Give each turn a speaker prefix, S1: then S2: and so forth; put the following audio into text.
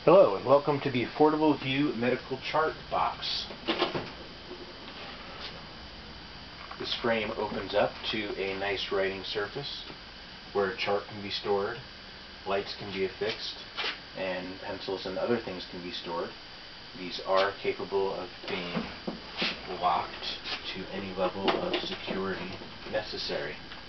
S1: Hello and welcome to the Affordable View Medical Chart Box. This frame opens up to a nice writing surface where a chart can be stored, lights can be affixed, and pencils and other things can be stored. These are capable of being locked to any level of security necessary.